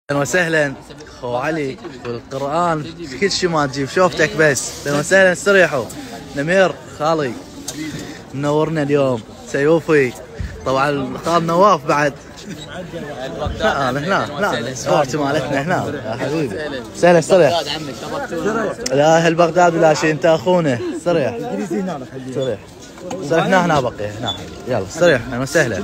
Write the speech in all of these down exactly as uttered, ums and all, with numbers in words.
اهلا وسهلا اخو علي والقران في كل شيء ما تجيب شوفتك بس. اهلا وسهلا استريحوا. نمير خالي منورنا اليوم. سيوفي طبعا الخال نواف بعد. لا انا هنا هنا السبورت مالتنا هنا يا حبيبي. سهلا استريح. لا اهل بغداد ولا شيء انت اخونا. استريح استريح استريح هنا هنا بقي هنا. يلا استريح. اهلا وسهلا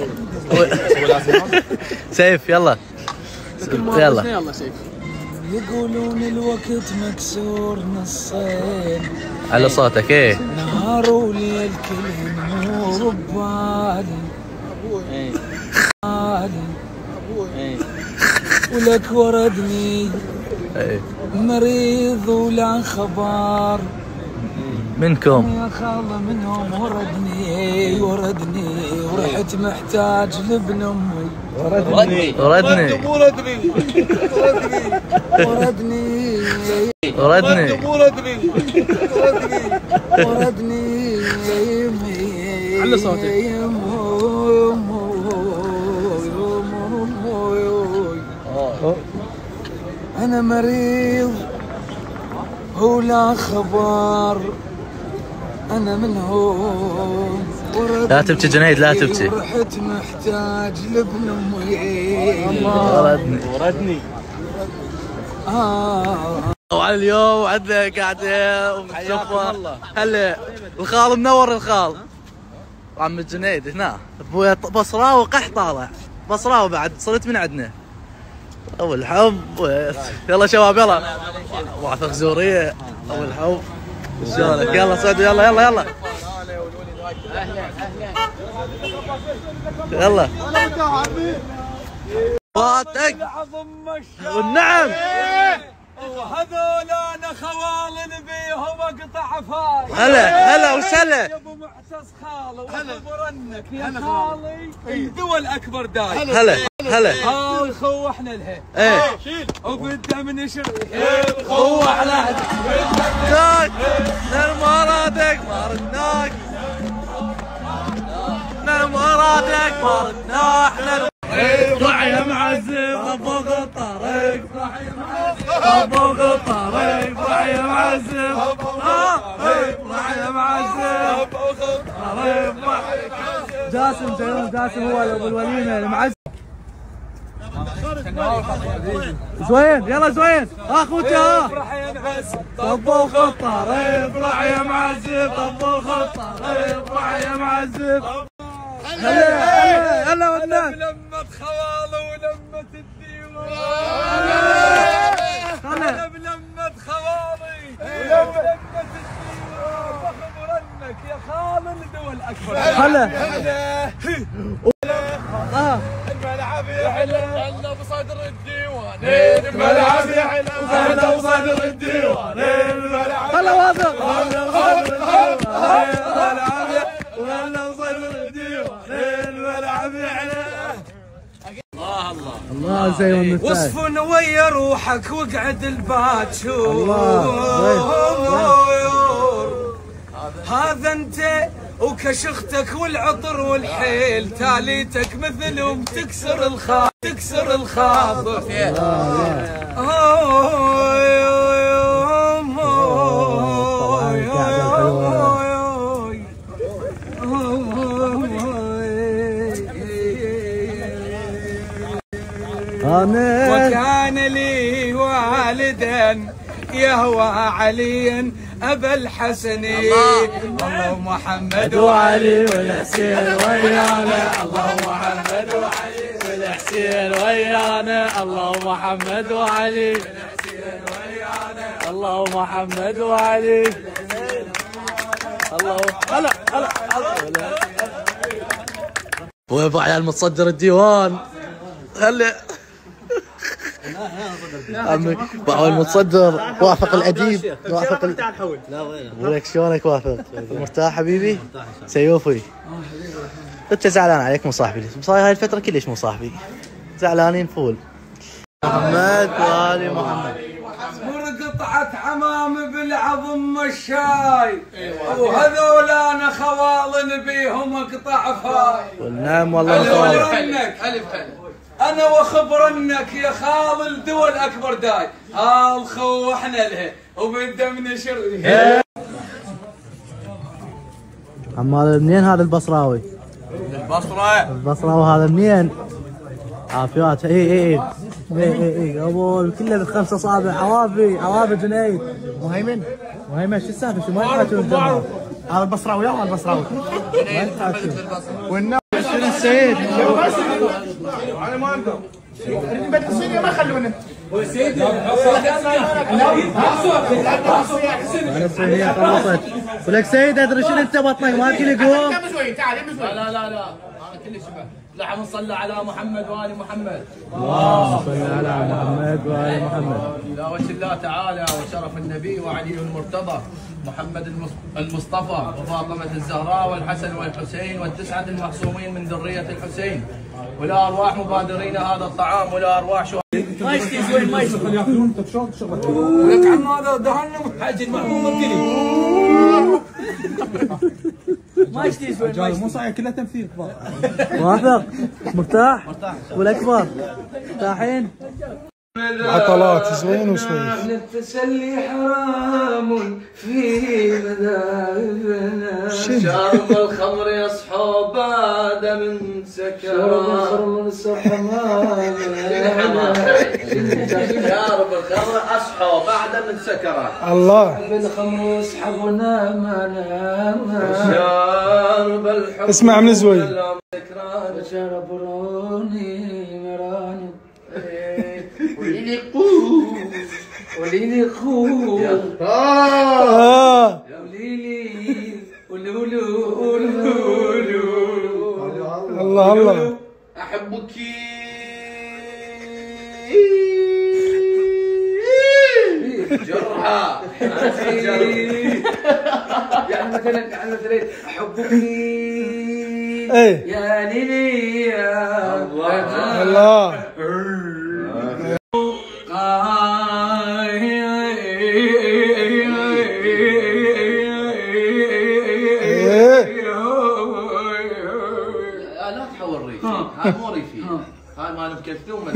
سيف يلا يلا. يلا سيف. يقولون الوقت مكسور نصين على صوتك. ايه نهار وليل كل نور ببالي ولك وردني مريض ولا خبر منكم يا خاله منهم. وردني وردني ورحت محتاج لابن امي. وردني وردني وردني وردني وردني وردني على صوتك. أنا مريض ولا خبر أنا منهم. لا تبكي جنيد لا تبكي. رحت محتاج لابن أمي. وردني وردني. آه. وعلى اليوم عندنا قاعدة ومتصفى. هلا الخال منور الخال. وعم الجنيد هنا ابويا بصراوي قح طالع. بصراوي بعد صرت من عندنا. اول حب. يلا شباب يلا. واثق زورية اول حب. شلونك؟ يلا صعدوا يلا يلا يلا يلا فاتك والنعم. وهذول انا خوالن بيهم اقطع فاي. هلا هلا وسهلا يا ابو معتز خاله وابو رنك يا خالي الدول اكبر داي. هلا هلا هاي خو احنا لها. ايه وبده من يشرب خو على بدك مرادك ما ردناك. مرادك ما ردنا احنا. اطلع يا معزب فوق الطريق. فوق الطريق اطلع يا معزب. اطلع يا معزب. جاسم جاسم جاسم هو ابو الوليمه المعزب. زوين يلا زوين اخوك ها. طبوخ الطريق اطلع يا معزب. طبوخ الطريق اطلع يا معزب. هلا هلا هلا والناس. لمة خوالة ولمة الديوان. هلا بلمة خوالي ولمة الديوان. فخم رنك يا خال الدول اكبر. هلا اه الملعب يحلى هلا بصدر الديوان. الملعب يحلى هلا بصدر الديوان. الملعب هلا واثق. وهلا بصدر الديوان. الملعب يحلى. الله الله الله زي والنساء. وصف ويا روحك واقعد الباتشور. هذا انت وكشختك والعطر والحيل. تاليتك مثلهم تكسر الخاطر تكسر الخاطر. وكان لي والدا يهوى عليا أبا الحسن. الله محمد وعلي والحسين ويانا. الله محمد وعلي والحسين ويانا. الله محمد وعلي والحسين ويانا. الله محمد وعلي. الله هلا هلا هلا. ويبا عيال متصدر الديوان. هلا عمي باعوا المتصدر. وافق الاديب وافق ال... لا وين ولك شلونك وافق؟ مرتاح حبيبي؟ سيوفي انت زعلان عليك مو صاحبي. صاير هاي الفتره كلش مو صاحبي. زعلانين فول. محمد وآل محمد. مر قطعة حمام بالعظم الشاي. وهذول انا خوالن بيهم اقطع فاي. والنعم والله. الف انا وخبرنك يا خال الدول اكبر داي، هالخو احنا لها وبدا من شر. عمال منين هذا البصراوي؟ من البصره. البصراوي هذا منين؟ عافيات. اي اي اي اي اي اي ابو كله بخمسه اصابع. عوافي عوافي جنيد. مهيمن مهيمن شو السالفه؟ شو ما يحاكون هذا البصراوي؟ يلا البصراوي ما يحاكون. والناس شنو السيد؟ انا ما اقدر بدل ما خلونا سيدي انا الصينيه خلصت. ولك سيد ادري شنو انت بطنك ما كل يقوم. تعال لا لا لا لا انا كل شبه. لحم صلى على محمد وال محمد. اللهم صل على محمد وال محمد. لا وجه الله تعالى وشرف النبي وعلي المرتضى محمد المصطفى وفاطمه الزهراء والحسن والحسين والتسعه المعصومين من ذريه الحسين، ولا ارواح مبادرين هذا الطعام ولا ارواح شهداء. ما يشتي زوين ما يشتي. ولك عم هذا دهنم حاج المحمود الكلي. ما يشتي زوين ما يشتي. مو صحيح كلها تمثيل كبار. واثق مرتاح والاكبر مرتاحين. عطلات زوين وسويف. التسلي حرام في مذاهبنا، شرب الخمر يصحو بعد من سكران. شرب الخمر شرب الخمر اصحو بعد من سكران. الله الخمر يسحبنا منام. شرب الحب اسمع من زوين. شرب روني مراني وليلي قو وليلي خو اه يا وليلي ولولو ولولو. الله الله احبك جرحى يعني مثلا يعني مثلا احبك ايه يا ليلي يا الله الله لا تحول ريفي، هاي مو ريفي، هاي مال مكلثوم.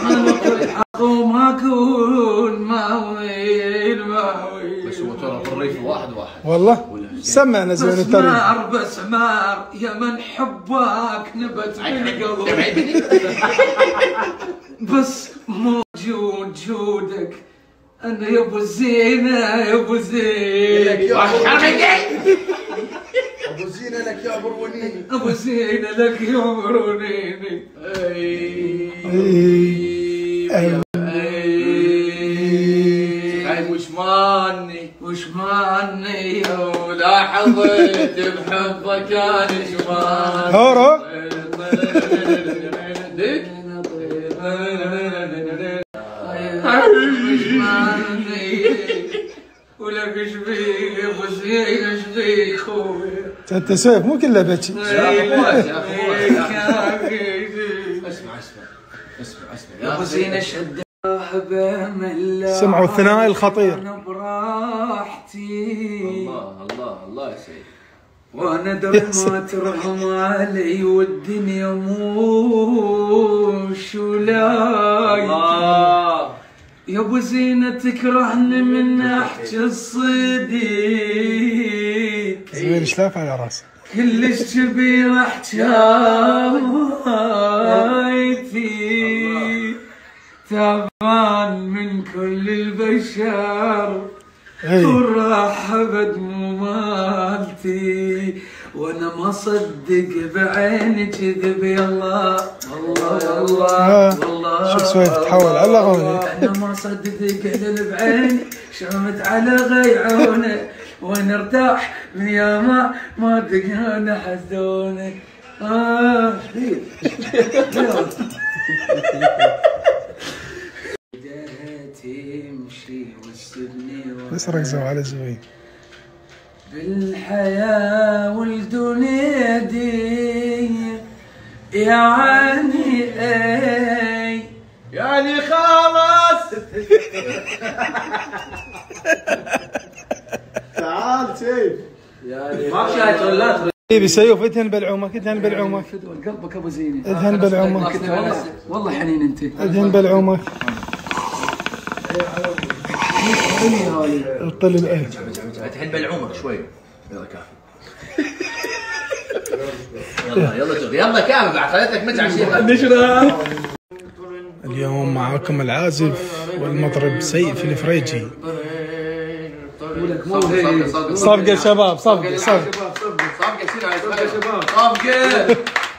ما اكون ماويل ماويل بس هو ترى بالريف واحد واحد والله. سمعنا زوين التريف. بسمار بسمار يا من حبك نبت بالقلب، بس موجود جودك انا يا ابو زينه يا ابو زينه. ابو زينه لك يا برونيني. ابو زينه لك يا برونيني. هاي وش ماني وش ماني ولاحظت بحبك كان شمان. هورو ولك ايش بيك يا ابو زين ايش بيك خوي؟ انت سويف مو كله بكي. اسمع اسمع اسمع اسمع يا ابو زين اشد سمعوا الثنائي الخطير. انا براحتي الله الله الله يا سيدي. وانا دري ما ترحم علي والدنيا مو شولاي. يا ابو زينه تكرهني من احكي الصديق. زين شلافه على راسي. كلش كبير حكايتي تعبان من كل البشر وراح ابد مو مالتي وانا ما صدق بعيني كذب. يلا والله والله والله شوف سويف تحول على غوني. انا ما صدق كذب بعيني شمت على غيعونه وانا ارتاح من ياما ما دقانا حزونك. اه تمشي وتسبني بس ركزوا على زوين. بالحياة والدنيا دي يعني اي يعني خلاص. تعال سيف. ما شايف ولا حبيبي سيوف ادهن بلعومك ادهن بلعومك فدوى قلبك ابو زينه. ادهن بلعومك كنت والله والله حنين انت. ادهن بلعومك طل الايه ادهن بلعومك شوي. يلا كافي. يلا يلا جري يلا كافي بعد خليتك متعشي. نشرة. اليوم معاكم العازف والمطرب سيف الفريجي. صفقة شباب صفقة صفقة صفقة صفقة شباب صفقة.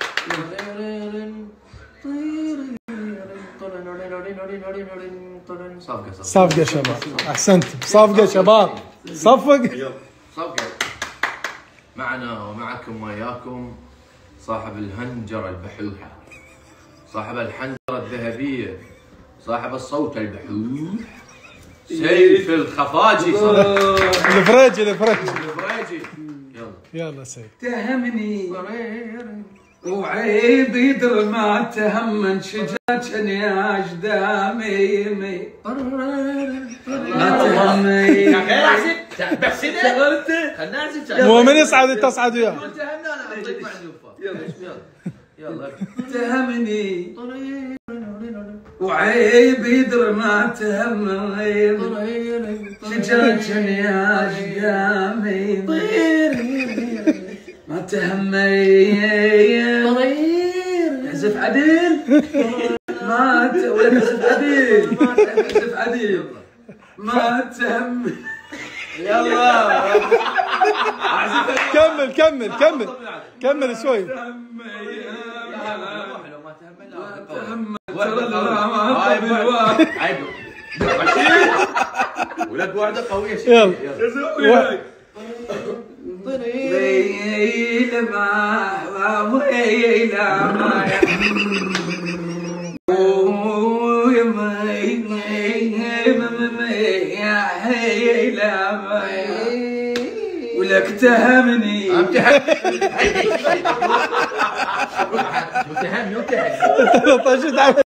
صفقة صفقة شباب احسنت صفقة شباب صفق صفقة. معنا ومعكم وياكم صاحب الهنجرة البحوحة، صاحب الحنجرة الذهبية، صاحب الصوت البحوح، سيف الخفاجي. الفريجي الفريجي الفريجي. يلا يلا سيف. تهمني وعيب يدر ما تهمن شجاج يا اجدامي ما تهمني. يا اخي احسب بحسبه شغلته خلنا نعزف. مو من يصعد تصعد وياه. تهمنا انا اعطيك معزوفه. يلا يلا تهمني وعيب يدر ما تهمن شجاج يا اجدامي ما تهمي. اعزف عدل ما ت... ولا تعزف عدل اعزف عدل ما تهمي. يلا كمل كمل كمل كمل شوي. ولك واحدة قوية. يلا ويل ما ويل ما ولك تهمني. تهمني وتهمني. طيب